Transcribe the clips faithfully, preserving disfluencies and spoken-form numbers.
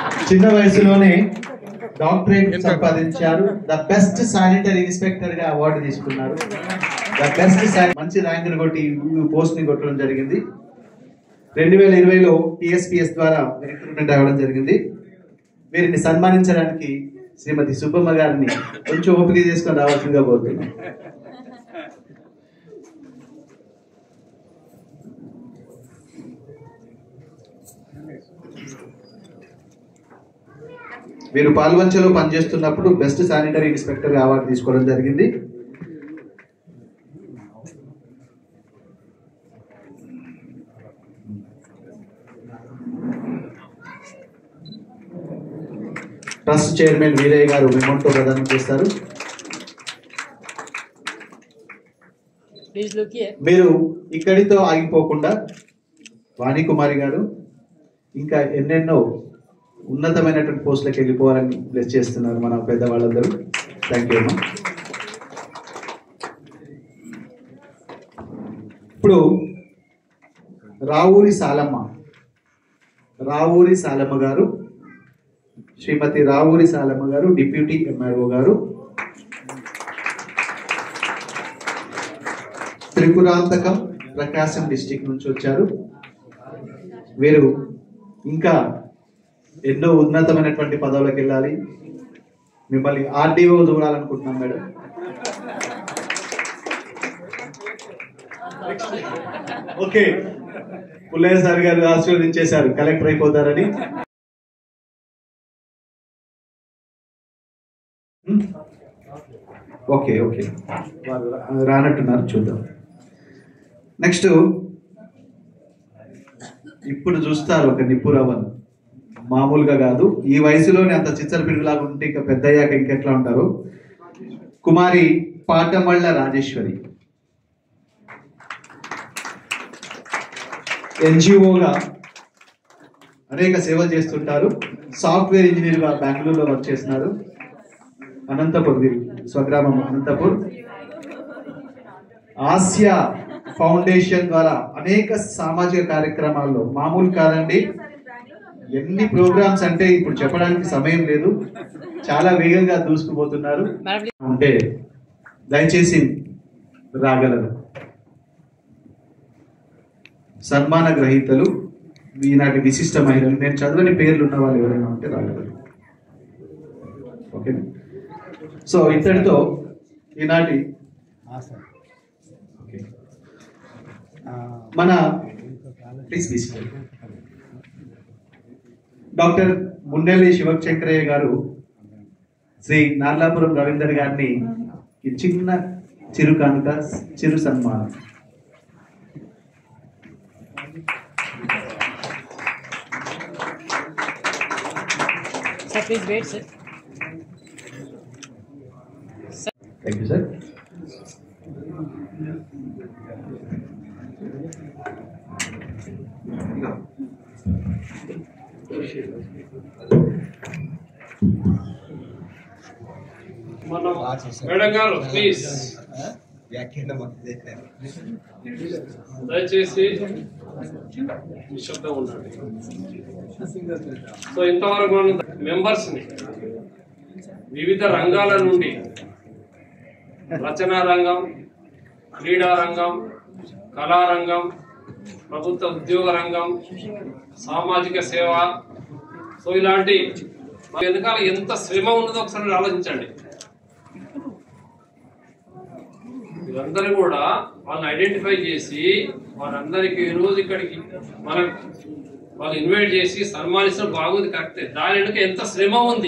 చిన్న వయసులోనే డాక్టరేట్ సంపాదించారు. ద బెస్ట్ శానిటరీ ఇన్స్పెక్టర్ గా అవార్డు తీసుకున్నారు. ద బెస్ట్ మంచి ర్యాంకులు కొట్టి పోస్ట్ ని కొట్టడం జరిగింది. రెండు వేల ఇరవైలో టిఎస్పిఎస్ ద్వారా రిక్రూట్మెంట్ అవ్వడం జరిగింది. వీరిని సన్మానించడానికి శ్రీమతి సుబ్బమ్మ గారిని కొంచెం ఓపిక చేసుకొని రావాల్సిందిగా కోరుతున్నాం. వీరు పాల్వంచలో పనిచేస్తున్నప్పుడు బెస్ట్ శానిటరీ ఇన్స్పెక్టర్ అవార్డు తీసుకోవడం జరిగింది. ట్రస్ట్ చైర్మన్ వీరయ్య గారు మెమోంటో ప్రదానం చేస్తారు. మీరు ఇక్కడితో ఆగిపోకుండా వాణికుమారి గారు ఇంకా ఎన్నెన్నో ఉన్నతమైనటువంటి పోస్టులకు వెళ్ళిపోవాలని బ్లెస్ చేస్తున్నారు మన పెద్దవాళ్ళందరూ. థ్యాంక్ యూ అమ్మా. ఇప్పుడు రావూరి సాలమ్మ రావూరి సాలమ్మ గారు శ్రీమతి రావూరి సాలమ్మ గారు డిప్యూటీ ఎంఆర్ఓ గారు, త్రిపురాంతకం ప్రకాశం డిస్టిక్ నుంచి వచ్చారు. వీరు ఇంకా ఎన్నో ఉన్నతమైనటువంటి పదవులకు వెళ్ళాలి. మిమ్మల్ని ఆర్డీఓ చూడాలనుకుంటున్నాం మేడం. ఓకే, పుల్లయ్య సార్ గారు ఆశీర్వదించేశారు కలెక్టర్ అయిపోతారని. ఓకే ఓకే వారు రానట్టున్నారు, చూద్దాం. నెక్స్ట్ ఇప్పుడు చూస్తారు ఒక నిప్పురవ్వను, మామూలుగా కాదు. ఈ వయసులోనే అంత చిచ్చర పిడుగులాగా ఉంటే ఇంకా పెద్ద అయ్యాక ఇంకెట్లా ఉంటారు. కుమారి పాటమళ్ళ రాజేశ్వరి ఎన్జిఓగా అనేక సేవలు చేస్తుంటారు. సాఫ్ట్వేర్ ఇంజనీర్ గా బెంగళూరులో వర్క్ చేస్తున్నారు. అనంతపూర్ స్వగ్రామం అనంతపూర్. ఆసియా ఫౌండేషన్ ద్వారా అనేక సామాజిక కార్యక్రమాల్లో, మామూలు కాదండి, ఎన్ని ప్రోగ్రామ్స్ అంటే ఇప్పుడు చెప్పడానికి సమయం లేదు, చాలా వేగంగా దూసుకుపోతున్నారు. అంటే దయచేసి రాగలరు. సన్మాన గ్రహీతలు ఈనాటి విశిష్ట మహిళలు, నేను చదవని పేర్లు ఉన్న వాళ్ళు ఎవరైనా ఉంటే రాగలరు. ఓకే, సో ఇంతటితో ఈనాటి మన డాక్టర్ మున్నెల్లి శివశంకరయ్య గారు శ్రీ నార్లాపురం రవీందర్ గారిని ఈ చిన్న చిరు కానుక, చిరు సన్మానం. Please wait, sir. Thank you, sir. Madam గారు ప్లీజ్ దయచేసి నిశ్శబ్దంగా ఉండండి. సో ఇంతవరకు మనం మెంబర్స్ ని వివిధ రంగాల నుండి, రచనా రంగం, క్రీడా రంగం, కళారంగం, ప్రభుత్వ ఉద్యోగ రంగం, సామాజిక సేవ, సో ఇలాంటి వెనకాల ఎంత శ్రమ ఉన్నదో ఒకసారి ఆలోచించండి. వీరందరూ కూడా వాళ్ళని ఐడెంటిఫై చేసి వాళ్ళందరికీ ఈ రోజు ఇక్కడికి మనం వాళ్ళు ఇన్వైట్ చేసి సన్మానించడం బాగుంది, కరెక్టే. దాని వెనుక ఎంత శ్రమ ఉంది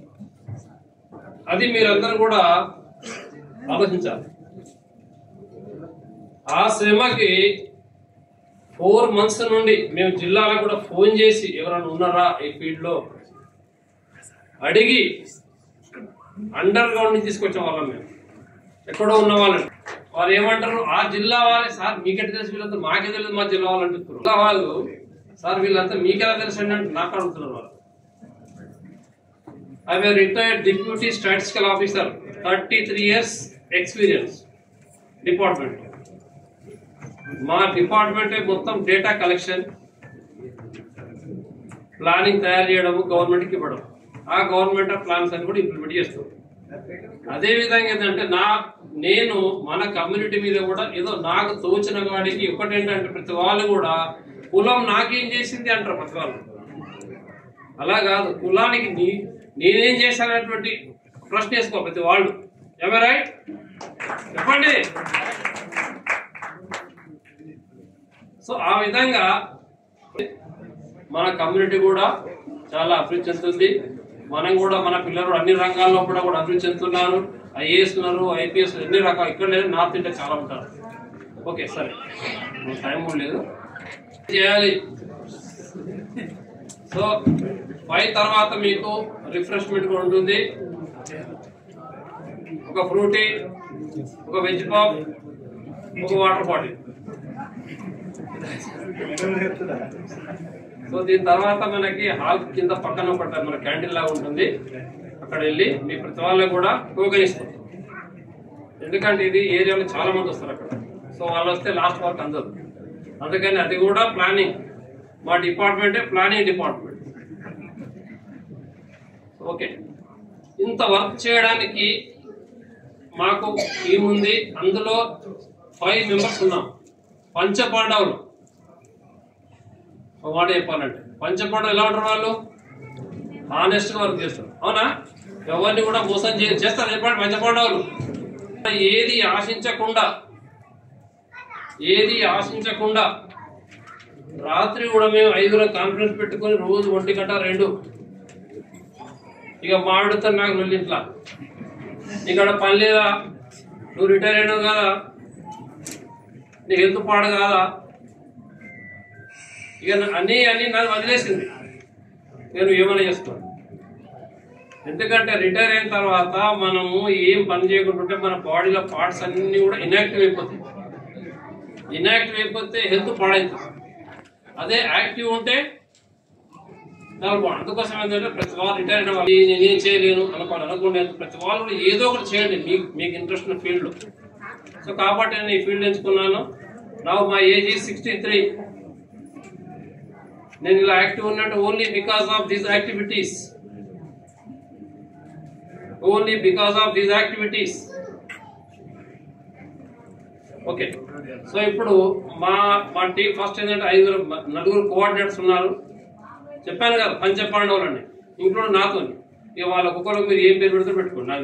అది మీరందరూ కూడా ఆలోచించాలి. ఆ శ్రమకి ఫోర్ మంత్స్ నుండి మేము జిల్లాలో కూడా ఫోన్ చేసి ఎవరైనా ఉన్నారా ఈ ఫీల్డ్ లో అడిగి అండర్ గ్రౌండ్ నుంచి తీసుకొచ్చిన వాళ్ళం. మేము ఎక్కడో ఉన్న వాళ్ళని వాళ్ళు ఏమంటారు, ఆ జిల్లా వాళ్ళే సార్ మీకెట్లా తెలుసు, వీళ్ళంతా మాకే తెలియదు మా జిల్లా వాళ్ళు అంటున్నారు. జిల్లా వాళ్ళు సార్ వీళ్ళంతా మీకెలా తెలుసు అంటే నాకు అడుగుతున్నారు వాళ్ళు. I have retired deputy statistical officer, thirty three years experience department. మా డిపార్ట్మెంట్ మొత్తం డేటా కలెక్షన్, ప్లానింగ్ తయారు చేయడం గవర్నమెంట్కి ఇవ్వడం, ఆ గవర్నమెంట్ ప్లాన్స్ అని కూడా ఇంప్లిమెంట్ చేస్తుంది. అదే విధంగా ఏంటంటే నా నేను మన కమ్యూనిటీ మీద కూడా ఏదో నాకు తోచిన వాడికి ఒకటేంటంటే ప్రతి వాళ్ళు కూడా కులం నాకేం చేసింది అంటారు ప్రతి వాళ్ళు. అలా కాదు, కులానికి నీ నేనేం చేశానటువంటి ప్రశ్న వేసుకో ప్రతి వాళ్ళు. ఏమే రైట్ చెప్పండి. సో ఆ విధంగా మన కమ్యూనిటీ కూడా చాలా అభివృద్ధి చెందుతుంది. మనం కూడా మన పిల్లలు అన్ని రంగాల్లో కూడా కూడా అభివృద్ధి చెందుతున్నారు. ఐఏఎస్ ఉన్నారు, ఐపీఎస్ ఎన్ని రకాలు ఇక్కడ లేదు, నార్త్ ఇండియా చాలా ఉంటారు. ఓకే సరే, టైం కూడా లేదు చేయాలి. సో ఫైవ్ తర్వాత మీకు రిఫ్రెష్మెంట్ కూడా ఉంటుంది. ఒక ఫ్రూటీ, ఒక వెజ్ పాప్, ఒక వాటర్ బాటిల్. సో దీని తర్వాత మనకి హాల్ కింద పక్కన ఒకటి మన క్యాంటీన్ లాగా ఉంటుంది, అక్కడ వెళ్ళి మీ ప్రతి వాళ్ళకి కూడా టోకెన్ ఇస్తాం. ఎందుకంటే ఇది ఏరియాలో చాలా మంది వస్తారు అక్కడ, సో వాళ్ళు వస్తే లాస్ట్ వరకు అందదు. అందుకని అది కూడా ప్లానింగ్, మా డిపార్ట్మెంటే ప్లానింగ్ డిపార్ట్మెంట్. ఓకే, ఇంత వర్క్ చేయడానికి మాకు టీం ఉంది. అందులో ఫైవ్ మెంబర్స్ ఉన్నాం. పంచపాండవులు మాట చెప్పాలంటే పంచపాండవులు ఎలా ఉంటారు? వాళ్ళు ఆనెస్ట్ గా వర్క్ చేస్తారు. అవునా? ఎవరిని కూడా మోసం చేస్తారు. చెప్పండి, పంచపాండవులు ఏది ఆశించకుండా ఏది ఆశించకుండా రాత్రి కూడా మేము ఐదుగురం కాన్ఫరెన్స్ పెట్టుకొని రోజు ఒంటి గంట రెండు ఇక మాడుతా నాకు వెళ్ళి ఇంట్లో ఇక్కడ పని లేదా, నువ్వు రిటైర్ అయినావు కదా, నీ హెల్త్ పాడు కాదా, ఇక అన్నీ అన్నీ నన్ను వదిలేసింది. నేను ఏమైనా చేస్తాను. ఎందుకంటే రిటైర్ అయిన తర్వాత మనము ఏం పని చేయకుంటుంటే మన బాడీలో పార్ట్స్ అన్ని కూడా ఇన్యాక్టివ్ అయిపోతాయి. ఇన్యాక్టివ్ అయిపోతే హెల్త్ పాడవుతుంది. అదే యాక్టివ్ ఉంటే అందుకోసం ఏంటంటే ప్రతి వాళ్ళు రిటైర్ అయిన వాళ్ళు నేనేం చేయలేను అనుకోవాలి అనుకోండి. ప్రతి వాళ్ళు కూడా ఏదో ఒకటి చేయండి మీకు మీకు ఇంట్రెస్ట్ ఉన్న ఫీల్డ్లో. సో కాబట్టి నేను ఈ ఫీల్డ్ ఎంచుకున్నాను. Now my age is sixty three. నేను ఇలా యాక్టివ్ ఉన్నట్టు only because of these activities only because of these activities okay. So ఇప్పుడు మా మా టీం ఫస్ట్ ఏంటంటే ఐదుగురు నలుగురు కోఆర్డినేటర్స్ ఉన్నారు. చెప్పాను కదా పంచపాండవులు అండి, ఇంక్లూడ్ నాతో. ఇక వాళ్ళ ఒక్కొక్కరికి మీరు ఏం పేరు పెడితే పెట్టుకోండి, నాకు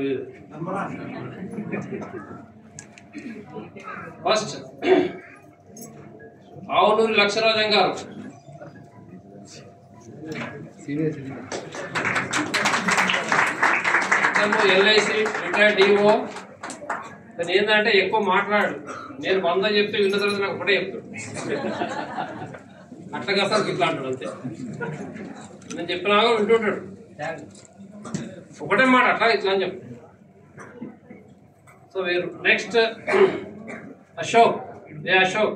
ఫస్ట్ ఆవునూరి లక్షరాజం గారు. LIC retired DO. తను ఏంటంటే ఎక్కువ మాట్లాడు, నేను వంద చెప్తే విన్న తర్వాత నాకు ఒకటే చెప్తాడు. అట్లా కాస్త ఇట్లా అంటాడు అంతే. నేను చెప్పినా వింటుంటాడు, ఒకటే మాట అట్లా ఇట్లా అని చెప్తాడు. సో వేరు. నెక్స్ట్ అశోక్. ఏ అశోక్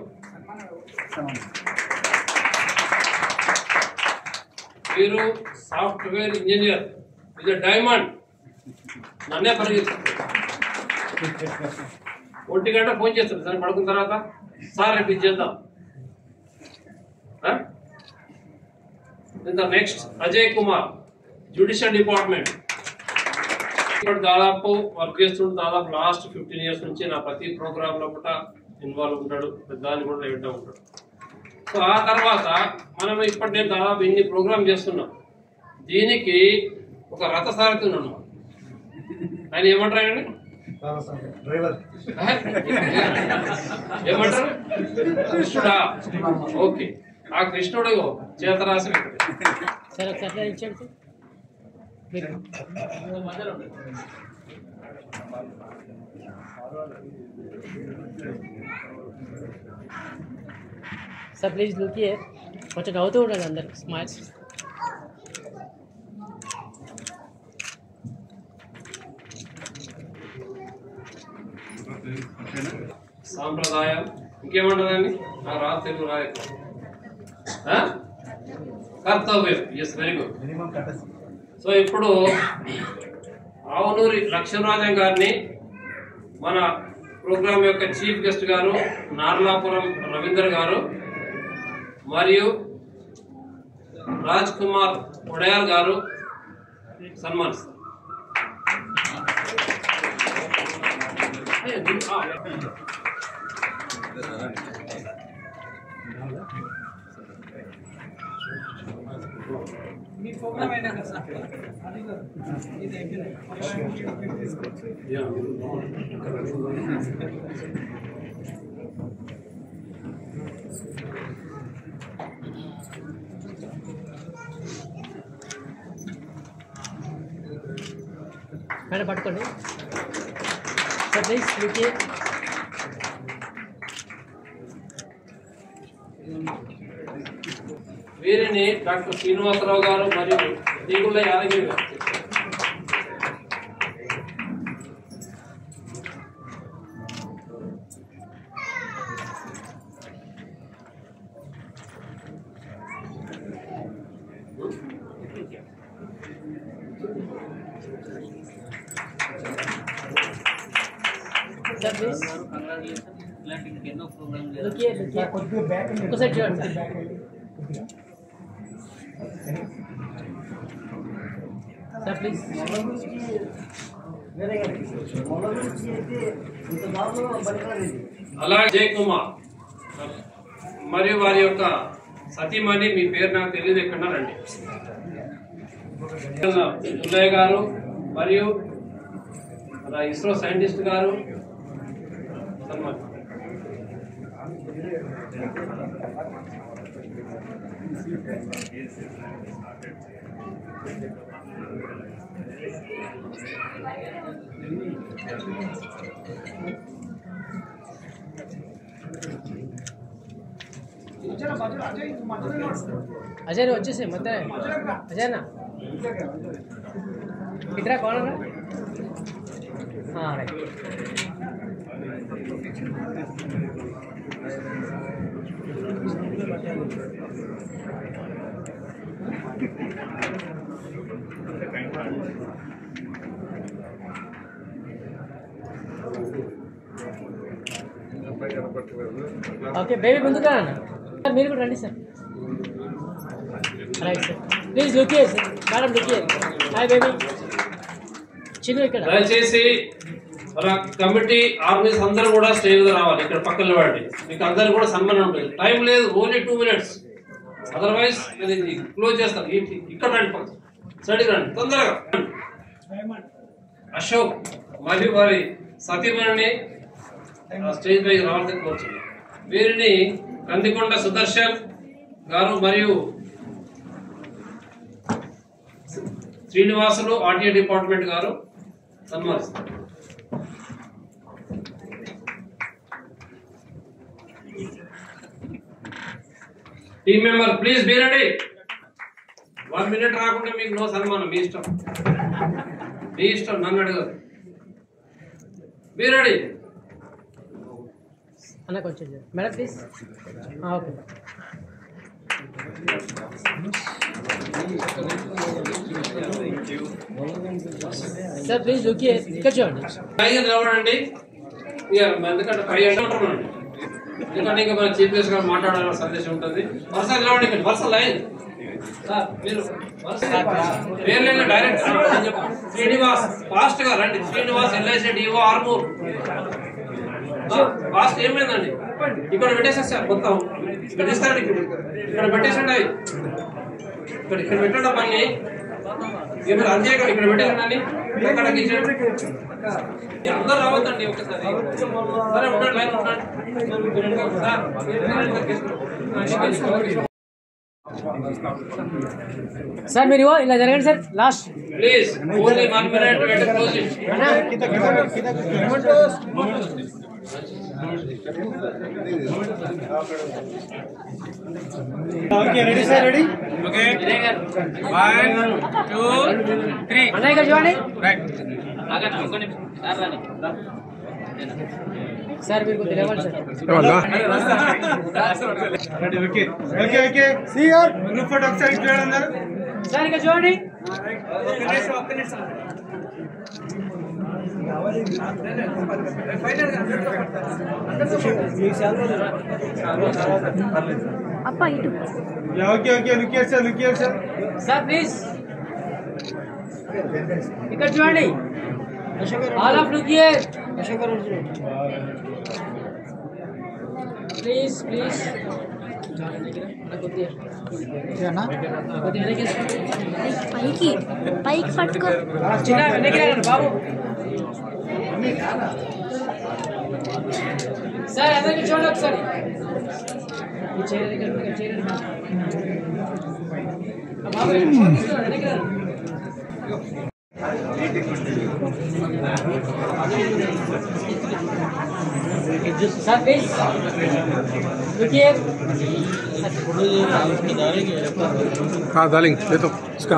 వీరు సాఫ్ట్వేర్ ఇంజనీర్. ఇది డైమండ్. నన్నే పరిగెత్తాడు. ఒంటి గంట ఫోన్ చేస్తాడు సార్ పడుకున్న తర్వాత, సార్ రేపు ఇది చేద్దాం. Next Ajay Kumar, judicial department. ఇప్పుడు దాదాపు వర్క్ చేస్తుంటే దాదాపు లాస్ట్ ఫిఫ్టీన్ ఇయర్స్ నుంచి నా ప్రతి ప్రోగ్రామ్ లో కూడా ఇన్వాల్వ్ ఉంటాడు, దాన్ని కూడా లేకుండా ఉంటాడు. సో ఆ తర్వాత మనం ఇప్పుడు నేను దాదాపు ఇన్ని ప్రోగ్రామ్ చేస్తున్నాం. దీనికి ఒక రథసారథి ఉన్నాను. ఆయన ఏమంటారు? ఆయన ఏమంటారు? కృష్ణుడా? ఓకే, ఆ కృష్ణుడు చేతరాశి. Sir please look here. కొంచెం నవ్వుతూ ఉండండి అందరు. స్మైల్స్. సాంప్రదాయం ఇంకేమంటుందండి? నాకు రాదు, తెలుగు రాదు. కర్తవ్యం. Yes, very good. సో ఇప్పుడు ఆవునూరి లక్ష్మీరాజన్ గారిని మన ప్రోగ్రామ్ యొక్క చీఫ్ గెస్ట్ గారు నార్లాపురం రవీందర్ గారు మరియు రాజ్ కుమార్ ఒడయార్ గారు సన్మానిస్తారు. మేడం పట్టుకోండి సార్ ప్లీజ్ మీకు వీరిని డాక్టర్ శ్రీనివాసరావు గారు మరియు తీగుళ్ళ యాదగిరి గారు. Sir please look here look here ఒకసారి చూడండి సార్ ప్లీజ్ అలాగే జయ్ కుమార్ మరియు వారి యొక్క సతీమణి, మీ పేరు నాకు తెలియదు, ఎక్కడ రండి. పుల్లయ్య గారు మరియు మన ఇస్రో సైంటిస్ట్ గారు సన్మాన్. अजय ने अच्छे से मत है अजय ना कितना कौन है हाँ राइट ఓకే బేబీ ముందుగా సార్ మీరు కూడా రండి sir right sir please look here sir madam look here hi baby చిన్న ఇక్కడ దయచేసి మన కమిటీ ఆర్గనైజ్ అందరూ కూడా స్టేజ్ మీద రావాలి. ఇక్కడ పక్కన వాడి మీకు అందరు కూడా సన్మానం ఉంటుంది. టైం లేదు, only two minutes, otherwise close చేస్తాను. ఇక్కడ రండి, పక్క సైడ్కి రండి తొందరగా. అశోక్ మరియు వారి సతీమణిని స్టేజ్ పైకి రావాలని కోరుచున్నాను. వీరిని కందికొండ సుదర్శన్ గారు మరియు శ్రీనివాసులు ఆర్టీఏ డిపార్ట్మెంట్ గారు సన్మానిస్తారు. Team member please be ready. One minute రాకుండా మీకు నో సన్మానం, మీ ఇష్టం మీ ఇష్టం, నన్ను అడగదు. Be ready. అన్న కొంచెం madam please okay sir please look here ఇక్కడ చూడండి. పైగా నిలబడండి, ఎందుకంటే పై అంటున్నాండి, ఎందుకంటే ఇంకా మన చీఫ్ గెస్ట్ గారు మాట్లాడాలన్న సందేశం ఉంటుంది. వరుస నిలబడి ఇక్కడ వరుస లైన్ సార్, మీరు పేర్లు డైరెక్ట్ శ్రీనివాస్ ఫాస్ట్ గా రండి. Srinivas LIC DO Armoor fast. ఏమైందండి ఇక్కడ పెట్టేసా సార్, మొత్తం ఇక్కడ తీస్తారండి, ఇక్కడ పెట్టేసండి అవి ఇక్కడ ఇక్కడ పెట్టండి పని మీరు అంతే ఇక్కడ పెట్టేసండి. అక్కడ అందరూ రావద్దండి ఒకసారి. సరే ఉండండి, లైన్ ఉండండి సార్. మీరు ఇలా జరగండి sir, last please only one minute wait close it. Okay ready sir, ready okay one two three అన్నయ్య గారు చూడండి. రైట్ సార్ మీరు కొద్దిగా లేవాలి sir. Ready okay okay okay see your group photo ఒకసారి చూడండి అందరూ. సార్ ఇక్కడ చూడండి. ఒక్క నిమిషం ఒక్క నిమిషం ఫైనల్ గా అప్ప ఇటు okay okay look here sir look here sir sir please ఇక్కడ చూడండి all of look here please please పైకి పైకి పట్టుకో చిన్న వెనక్కి రండి బాబు సార్ అందరికి చూడండి ఒకసారి ఈ చైర్ దగ్గర చైర్ బాబు వెనక్కి రండి सर प्लीज रुकिए हाँ डार्लिंग ले तो इसका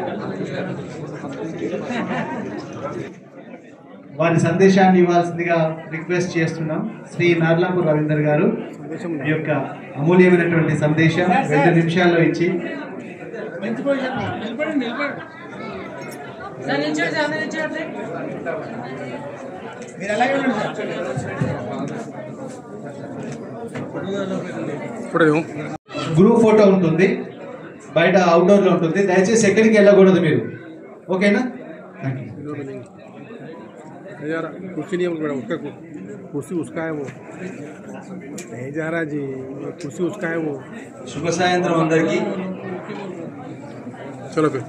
వారి సందేశాన్ని ఇవ్వాల్సిందిగా రిక్వెస్ట్ చేస్తున్నాం. శ్రీ నార్లాపూర్ రవీందర్ గారు ఈ యొక్క అమూల్యమైనటువంటి సందేశం రెండు నిమిషాల్లో ఇచ్చి సార్ నిల్చోండి సార్ నిల్చోండి మీరు అలాగే గ్రూప్ ఫోటో ఉంటుంది, బయట అవుట్డోర్ లో ఉంటుంది. దయచేసి ఎక్కడికి వెళ్ళకూడదు మీరు, ఓకేనా? यार कुर्सी नहीं है उसका कुर्सी उसका है वो नहीं जा रहा जी कुर्सी उसका है वो శుభ సాయంత్రం అందరికి. चलो फिर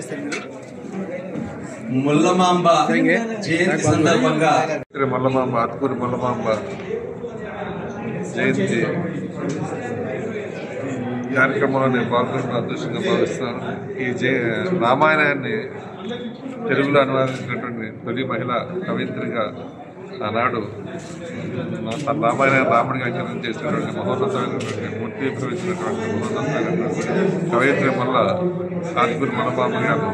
ముల్లమాంబ జయంతి సందర్భంగా మల్లమాంబ అతుకూరి మల్లమాంబ జయంతి కార్యక్రమంలో నేను పాల్గొన్న అదృష్టంగా భావిస్తున్నాను. ఈ జయ రామాయణాన్ని తెలుగులో అనువాదించినటువంటి తొలి మహిళ కవయిత్రిగా ఆనాడు తన రామాయణ రాముడిగా అంకితం చేసినటువంటి మహోన్నతమైనటువంటి మూర్తి ప్రవేశించినటువంటి మహోన్నతమైనటువంటి కవయిత్రి వల్ల ఆదిపురి మల్లమాంబ గారు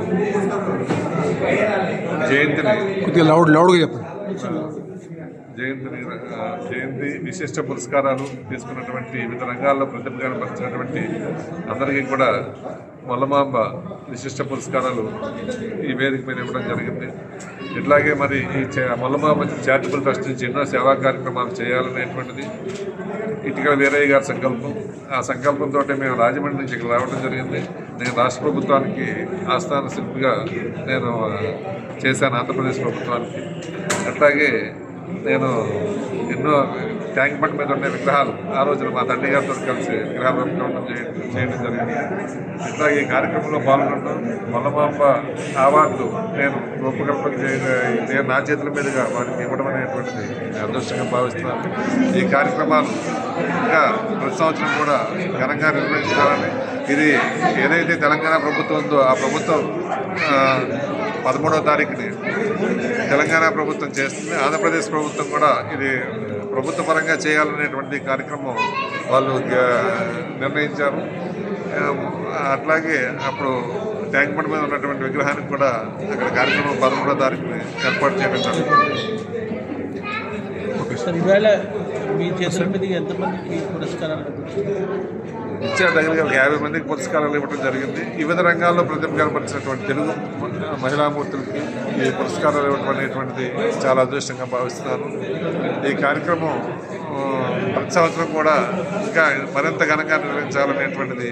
జయంతిని కొద్దిగా లౌడ్ లౌడ్గా చెప్పండి. జయంతిని జయంతి విశిష్ట పురస్కారాలు తీసుకున్నటువంటి వివిధ రంగాల్లో ప్రతిభ కనపరిచినటువంటి అందరికీ కూడా మల్లమాంబ విశిష్ట పురస్కారాలు ఈ వేదిక మీద ఇవ్వడం జరిగింది. ఇట్లాగే మరి ఈ మల్లమాంబ చారిటబుల్ ట్రస్ట్ నుంచి ఎన్నో సేవా కార్యక్రమాలు చేయాలనేటువంటిది ఇటుకల వీరయ్య గారి సంకల్పం. ఆ సంకల్పంతో మేము రాజమండ్రి నుంచి ఇక్కడ రావడం జరిగింది. నేను రాష్ట్ర ప్రభుత్వానికి ఆస్థాన శిల్పిగా నేను చేశాను, ఆంధ్రప్రదేశ్ ప్రభుత్వానికి. అట్లాగే నేను ఎన్నో ట్యాంక్ బండ్ మీద ఉండే విగ్రహాలు ఆ రోజున మా తండ్రి గారితో కలిసి విగ్రహాలు రూపకల్పన చేయడం జరిగింది. ఇట్లా ఈ కార్యక్రమంలో పాల్గొనడం మల్లమాంబ అవార్డు నేను రూపకల్పన నేను నా చేతుల మీదుగా వారికి ఇవ్వడం అనేటువంటిది అదృష్టంగా భావిస్తున్నాను. ఈ కార్యక్రమాలు ఇంకా ప్రతి సంవత్సరం కూడా ఘనంగా నిర్వహించాలని, ఇది ఏదైతే తెలంగాణ ప్రభుత్వం ఉందో ఆ ప్రభుత్వం పదమూడవ తారీఖుని తెలంగాణ ప్రభుత్వం చేస్తుంది, ఆంధ్రప్రదేశ్ ప్రభుత్వం కూడా ఇది ప్రభుత్వ పరంగా చేయాలనేటువంటి కార్యక్రమం వాళ్ళు నిర్ణయించారు. అట్లాగే అప్పుడు ట్యాంక్ బండ్ మీద ఉన్నటువంటి విగ్రహానికి కూడా అక్కడ కార్యక్రమం పదమూడవ తారీఖుని ఏర్పాటు చేయడం జరుగుతుంది. ఓకే సార్, ఈవేళ మీ చేతుల మీదుగా ఎంతమందికి పురస్కారాలు ఇచ్చారు? దగ్గర యాభై మందికి పురస్కారాలు ఇవ్వడం జరిగింది. వివిధ రంగాల్లో ప్రతిభ కనపరిచినటువంటి తెలుగు మహిళామూర్తులకి ఈ పురస్కారాలు ఇవ్వడం అనేటువంటిది చాలా అదృష్టంగా భావిస్తున్నాను. ఈ కార్యక్రమం ప్రతి సంవత్సరం కూడా ఇంకా మరింత ఘనంగా నిర్వహించాలనేటువంటిది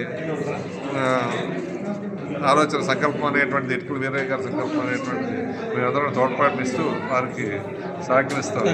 ఆలోచన, సంకల్పం అనేటువంటిది ఇటుకల వీరయ్య గారి సంకల్పం అనేటువంటిది మేమందరం తోడ్పాటునిస్తూ వారికి సహకరిస్తాం.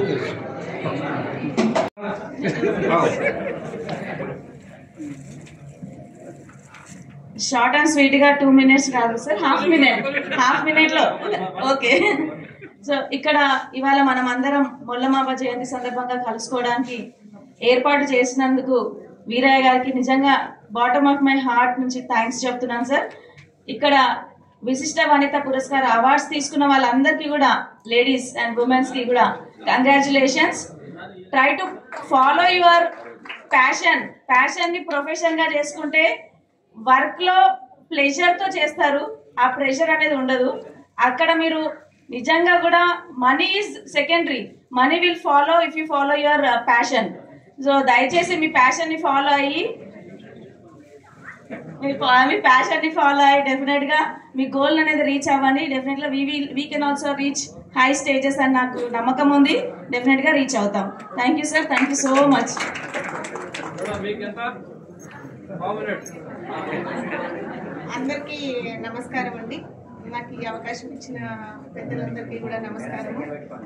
షార్ట్ అండ్ స్వీట్ గా టూ మినిట్స్ కాదు sir, half minute half minute లో ఓకే. సో ఇక్కడ ఇవాళ మనం అందరం మొల్లమాంబ జయంతి సందర్భంగా కలుసుకోవడానికి ఏర్పాటు చేసినందుకు వీరయ్య గారికి నిజంగా బాటమ్ ఆఫ్ మై హార్ట్ నుంచి థ్యాంక్స్ చెప్తున్నాను సార్. ఇక్కడ విశిష్ట వనిత పురస్కార అవార్డ్స్ తీసుకున్న వాళ్ళందరికీ కూడా, లేడీస్ అండ్ ఉమెన్స్ కి కూడా congratulations. Try to follow your passion. Passion ని ప్రొఫెషన్ గా చేసుకుంటే వర్క్ లో ప్లెజర్ తో చేస్తారు, ఆ ప్రెషర్ అనేది ఉండదు. అక్కడ మీరు నిజంగా కూడా money is secondary, money will follow if you follow your passion. So దయచేసి మీ ప్యాషన్ ని ఫాలో అయ్యి మీ ప్యాషన్ ని ఫాలో అయ్యి డెఫినెట్ గా మీ గోల్ అనేది రీచ్ అవ్వండి. డెఫినెట్ గా we will we can also reach high stages అని నాకు నమ్మకం ఉంది. డెఫినెట్ గా రీచ్ అవుతాం. Thank you sir, thank you so much. అందరికీ నమస్కారం అండి. నాకు ఈ అవకాశం ఇచ్చిన పెద్దలందరికీ కూడా నమస్కారము.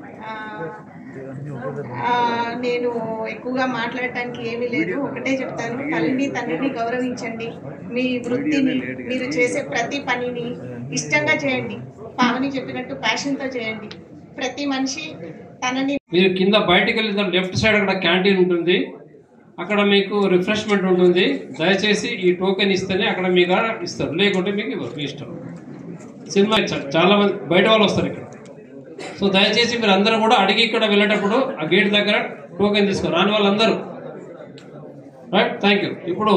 నేను ఎక్కువగా మాట్లాడటానికి ఏమీ లేదు, ఒకటే చెప్తాను, తల్లిని తండ్రిని గౌరవించండి. మీ వృత్తిని, మీరు చేసే ప్రతి పనిని ఇష్టంగా చేయండి. పావని చెప్పినట్టు ప్యాషన్తో చేయండి. ప్రతి మనిషి తనని మీరు కింద బయటకు వెళ్ళిన లెఫ్ట్ సైడ్ అక్కడ క్యాంటీన్ ఉంటుంది, అక్కడ మీకు రిఫ్రెష్మెంట్ ఉంటుంది. దయచేసి ఈ టోకెన్ ఇస్తేనే అక్కడ మీకు ఇస్తారు, లేకుంటే మీకు ఇవ్వరు, మీ ఇష్టం. సినిమా చాలా మంది బయట వాళ్ళు వస్తారు ఇక్కడ. సో దయచేసి మీరు అందరూ కూడా అడిగి ఇక్కడ వెళ్ళేటప్పుడు ఆ గేట్ దగ్గర టోకెన్ తీసుకోరు, రాని వాళ్ళందరూ. Right, thank you. ఇప్పుడు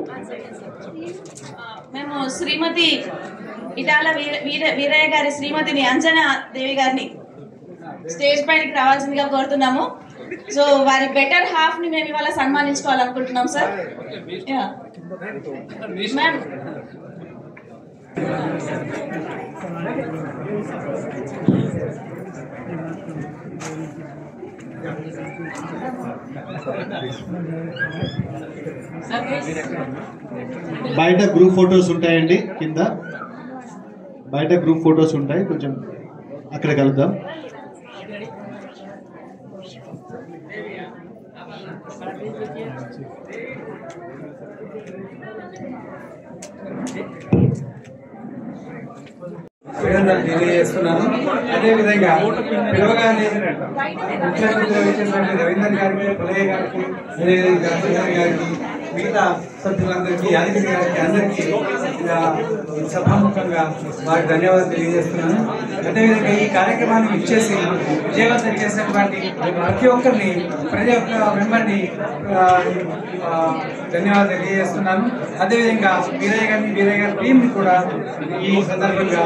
మేము శ్రీమతి ఇటాల వీర వీర వీరయ్య గారి శ్రీమతిని అంజనా దేవి గారిని స్టేజ్ పైనకి రావాల్సిందిగా కోరుతున్నాము. సో వారి బెటర్ హాఫ్ ని మేము ఇవాళ సన్మానించుకోవాలనుకుంటున్నాం సార్. మ్యామ్ బయట గ్రూప్ ఫొటోస్ ఉంటాయండి, కింద బయట గ్రూప్ ఫొటోస్ ఉంటాయి, కొంచెం అక్కడ కలుద్దాం. తెలియజేస్తున్నాను. అదేవిధంగా పిలవగానే ముఖ్య అతిథిగా వచ్చేటువంటి రవీందర్ గారికి, పులయ్య గారికి, అదేవిధంగా సుందర్ గారికి, మిగతా సభ్యులందరికీ, అతిథి గారికి అందరికీ సభాముఖంగా వారికి ధన్యవాదాలు తెలియజేస్తున్నాను. అదేవిధంగా ఈ కార్యక్రమాన్ని ఇచ్చేసి విజయవంతం చేసినటువంటి ప్రతి ఒక్కరిని, ప్రతి ఒక్క మెంబర్ని ధన్యవాదాలు తెలియజేస్తున్నాను. అదేవిధంగా వీరయ్య గారిని, వీరయ్య గారి టీంని కూడా ఈ సందర్భంగా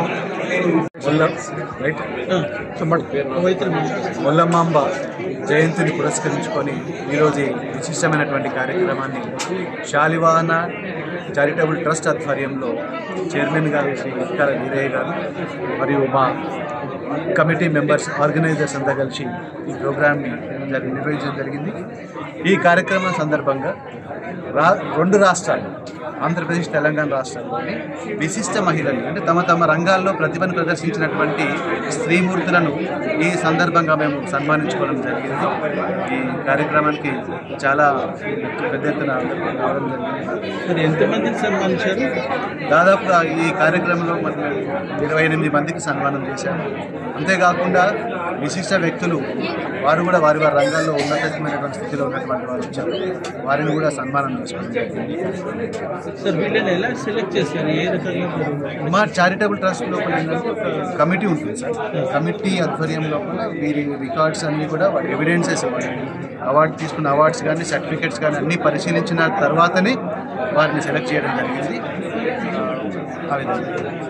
మొల్లమాంబ జయంతిని పురస్కరించుకొని ఈరోజు విశిష్టమైనటువంటి కార్యక్రమాన్ని శాలివాహన చారిటబుల్ ట్రస్ట్ ఆధ్వర్యంలో చైర్మన్ గారు శ్రీ ఇక్కాల వీరయ్య గారు మరియు మా కమిటీ మెంబర్స్, ఆర్గనైజర్స్ అంతా కలిసి ఈ ప్రోగ్రామ్ని నిర్వహించడం జరిగింది. ఈ కార్యక్రమం సందర్భంగా రా రెండు రాష్ట్రాలు, ఆంధ్రప్రదేశ్, తెలంగాణ రాష్ట్రాల్లోని విశిష్ట మహిళలు, అంటే తమ తమ రంగాల్లో ప్రతిభను ప్రదర్శించినటువంటి స్త్రీమూర్తులను ఈ సందర్భంగా మేము సన్మానించుకోవడం జరిగింది. ఈ కార్యక్రమానికి చాలా పెద్ద ఎత్తున రావడం జరిగింది. ఎంతమందికి సన్మానించారు? దాదాపుగా ఈ కార్యక్రమంలో మనం ఇరవై ఎనిమిది మందికి సన్మానం చేశాము. అంతేకాకుండా విశిష్ట వ్యక్తులు, వారు కూడా వారి వారి రంగాల్లో ఉన్నతమైనటువంటి స్థితిలో ఉన్నటువంటి వారు వచ్చారు, వారిని కూడా సన్మానం చేసుకోవడం జరిగింది. సార్ వీళ్ళని ఎలా సెలెక్ట్ చేశారు? ఏ రకంగా? మా చారిటబుల్ ట్రస్ట్ లోపల ఏంటంటే ఒక కమిటీ ఉంటుంది సార్. కమిటీ ఆధ్వర్యం లోపల వీరి రికార్డ్స్ అన్నీ కూడా వాటి ఎవిడెన్సెస్, అవార్డు తీసుకున్న అవార్డ్స్ కానీ సర్టిఫికెట్స్ కానీ అన్నీ పరిశీలించిన తర్వాతనే వారిని సెలెక్ట్ చేయడం జరిగింది. ఆ విధంగా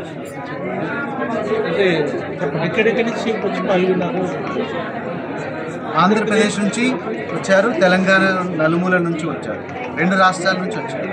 అంటే ఎక్కడెక్కడి నుంచి వచ్చి పాల్గొన్నారు? ఆంధ్రప్రదేశ్ నుంచి వచ్చారు, తెలంగాణ నలుమూల నుంచి వచ్చారు, రెండు రాష్ట్రాల నుంచి వచ్చారు.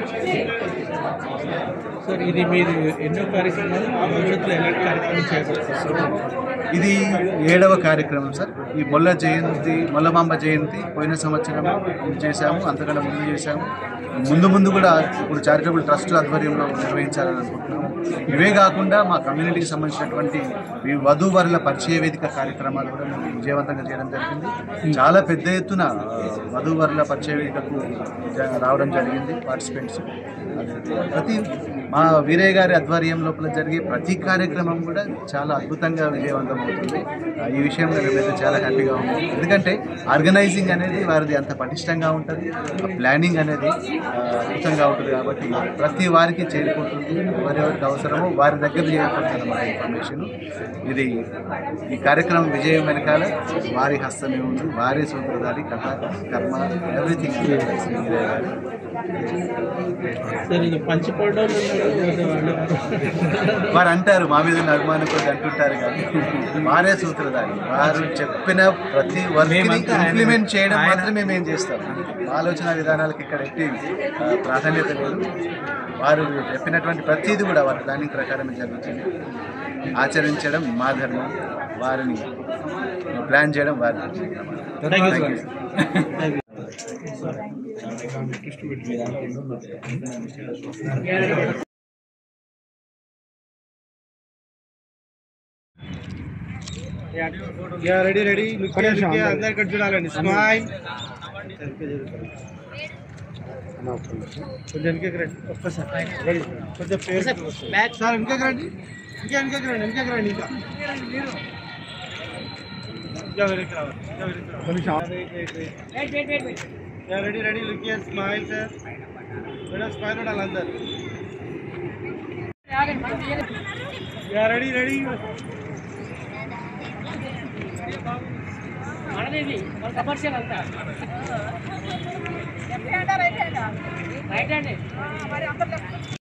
సార్ ఇది మీరు ఎన్నో కార్యక్రమాలు భవిష్యత్తులో ఎలాంటి కార్యక్రమం చేపడతారు? ఇది ఏడవ కార్యక్రమం సార్. ఈ మొల్ల జయంతి, మొల్లమాంబ జయంతి పోయిన సంవత్సరం చేశాము, అంతకన్నా ముందు చేశాము. ముందు ముందు కూడా ఇప్పుడు చారిటబుల్ ట్రస్ట్ ఆధ్వర్యంలో నిర్వహించాలని అనుకుంటున్నాము. ఇవే కాకుండా మా కమ్యూనిటీకి సంబంధించినటువంటి వధూవరుల పరిచయ వేదిక కార్యక్రమాలు కూడా మేము విజయవంతంగా చేయడం జరిగింది. చాలా పెద్ద ఎత్తున వధూవరుల పరిచయ వేదికకు రావడం జరిగింది పార్టిసిపెంట్స్. ప్రతి మా వీరయ్య గారి ఆధ్వర్యం లోపల జరిగే ప్రతి కార్యక్రమం కూడా చాలా అద్భుతంగా విజయవంతం అవుతుంది. ఈ విషయంలో మేమైతే చాలా హ్యాపీగా ఉంది. ఎందుకంటే ఆర్గనైజింగ్ అనేది వారిది అంత పటిష్టంగా ఉంటుంది, ప్లానింగ్ అనేది అద్భుతంగా ఉంటుంది. కాబట్టి ప్రతి వారికి చేరుకుంటుంది, ఎవరెవరికి అవసరమో వారి దగ్గర చేరుకుంటుంది అన్నమాట ఇన్ఫర్మేషన్. ఇది ఈ కార్యక్రమం విజయం వెనకాల వారి హస్తమే ఉంది, వారి సూత్రధారి, కథ, కర్మ, ఎవ్రీథింగ్ వీరయ్య గారు. వారు అంటారు మా మీద అభిమానం కొద్ది అంటుంటారు, కానీ వారే సూత్రధారి. వారు చెప్పిన ప్రతి వర్క్ని ఇంప్లిమెంట్ చేయడం మాత్రమే మేము చేస్తాం. ఆలోచన విధానాలకు ఇక్కడ ఎట్టి ప్రాధాన్యత లేదు. వారు చెప్పినటువంటి ప్రతిదీ కూడా వారి ప్లానింగ్ ప్రకారమే జరుగుతుంది. ఆచరించడం మా ధర్మం, వారిని ప్లాన్ చేయడం వారి ధర్మం. या रेडी रेडी अंदर कट చూడాలండి స్మైల్ కొంచెం వెనకకి రండి ఒక్కసారి రెడీ కొంచెం ఫేస్ బ్యాక్ సార్ వెనకకి రండి ఇంకా వెనకకి రండి వెనకకి రండి ఇంకా ఇంకా వెనక్కి రావాలి ఇంకా వెనక్కి రావాలి wait wait wait wait yeah ready ready look here smile sir madam smile ఉండాలి అందరు యా రెడీ రెడీ మనదేది మన కమర్షియల్ అంతా రైట్ హ్యాండ్ రైట్ హ్యాండ్